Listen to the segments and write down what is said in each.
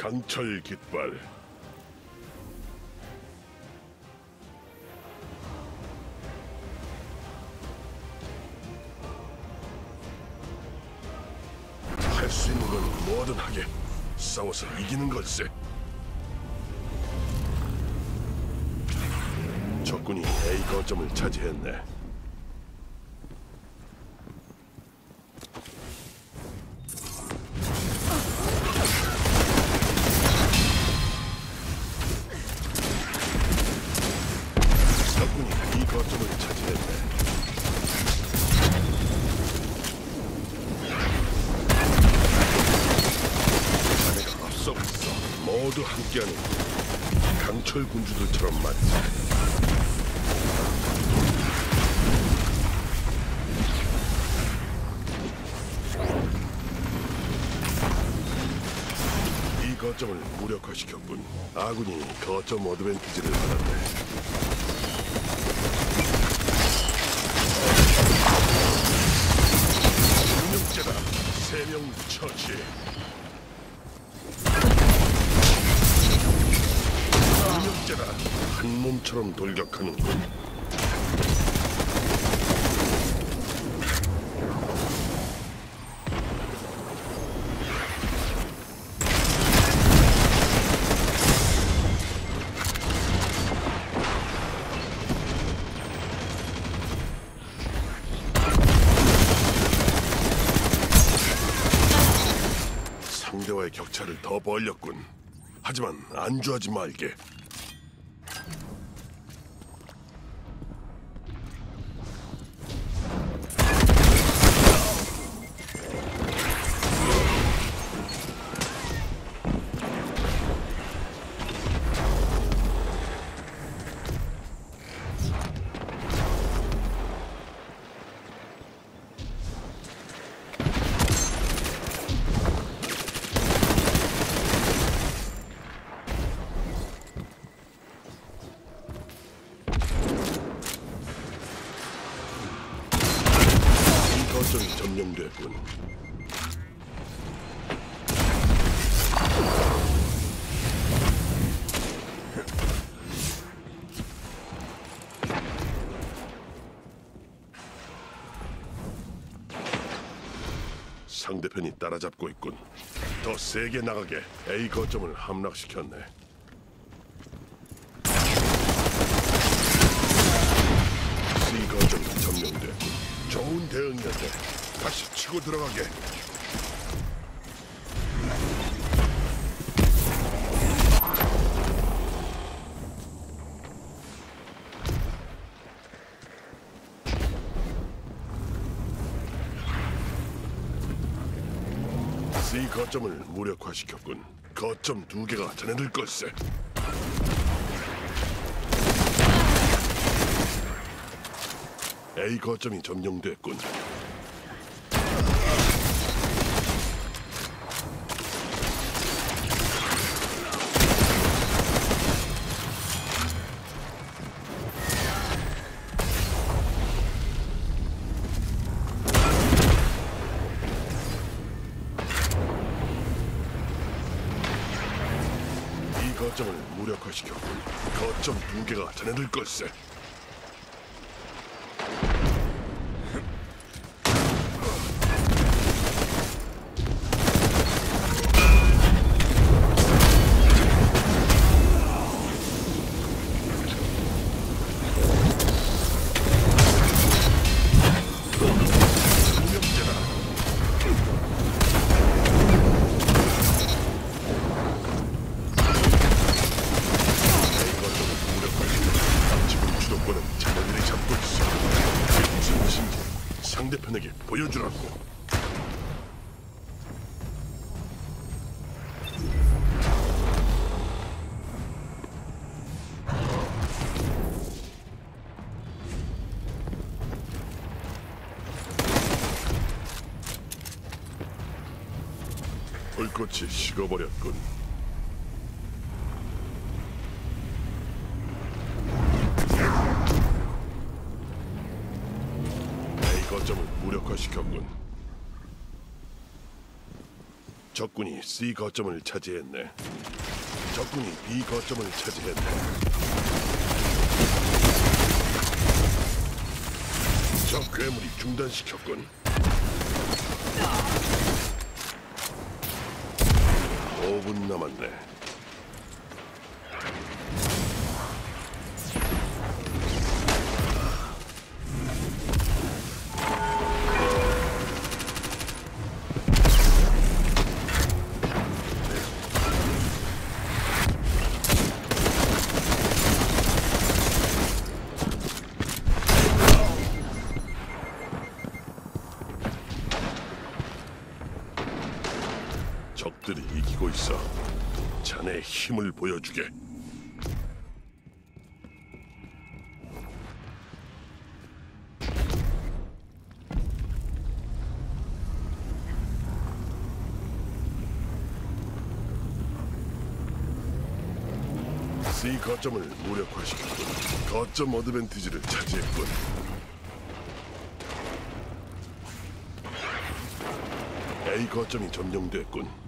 강철 깃발. 할 수 있는 건 뭐든 하게. 싸워서 이기는 걸세. 적군이 A 거점을 차지했네. 적군이 B 거점을 차지했네. 자네가 앞서고 있어. 모두 함께하는 강철 군주들처럼 말이지. 거점을 무력화시켰군. 아군이 거점 어드밴티지를 받았네. 능력자다. 3명 처치. 능력자다. 한 몸처럼 돌격하는군. 상대와의 격차를 더 벌렸군. 하지만 안주하지 말게. 거점이 점령됐군. 상대편이 따라잡고 있군. 더 세게 나가게. A 거점을 함락시켰네. C 거점이 점령됐군. 좋은 대응이었네. 다시 치고 들어가게. C 거점을 무력화시켰군. 거점 2개가 자네들 걸세. A 거점이 점령됐군. 이 거점을 무력화시켰군. 거점 2개가 자네들 걸세. 상대편에게 보여주라고. 불꽃이 식어버렸군. A 거점을 무력화시켰군. 적군이 C 거점을 차지했네. 적군이 B 거점을 차지했네. 적 괴물이 중단시켰군. 5분 남았네. 적들이 이기고 있어. 자네 힘을 보여주게. C 거점을 무력화시켰군. 거점 어드밴티지를 차지했군. A 거점이 점령됐군.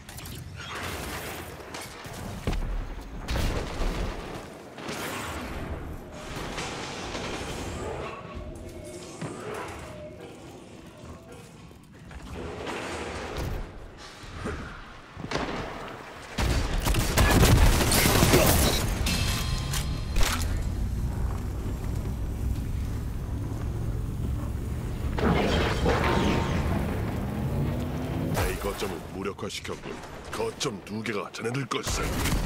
거점을 무력화시켰군. 거점 2개가 자네들 걸세.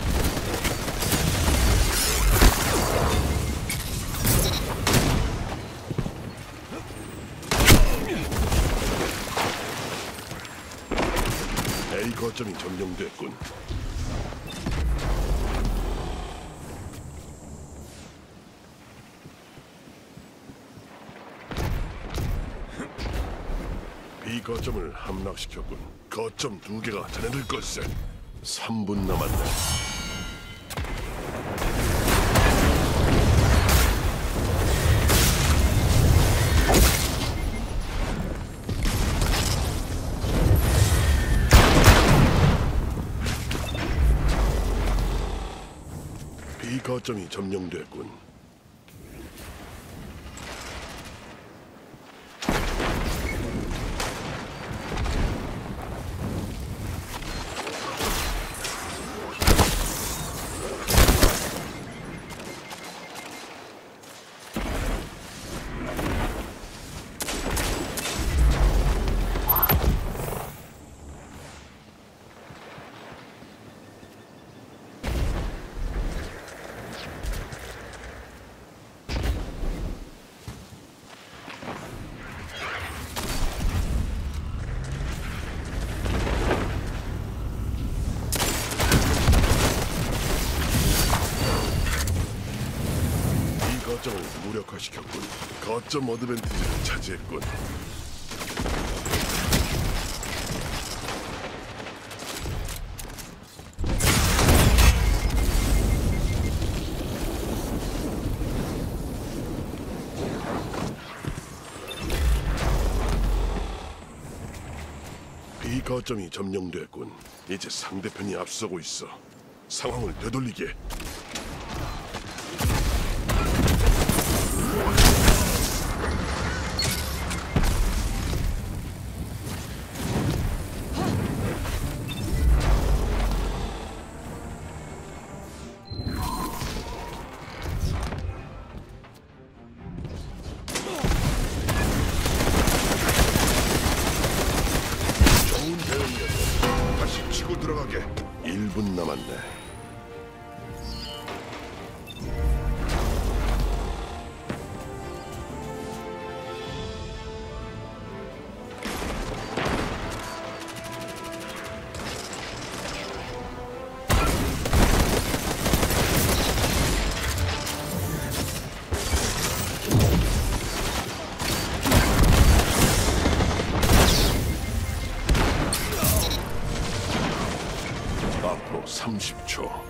A 거점이 점령됐군. B 거점을 함락시켰군. 거점 2개가 자네들 걸세. 3분 남았네. B 거점이 점령됐군. 거점을 무력화시켰군. 거점 어드밴티지를 차지했군. B 거점이 점령됐군. 이제 상대편이 앞서고 있어. 상황을 되돌리게. 다시 치고 들어가게. 1분 남았네. 앞으로 30초.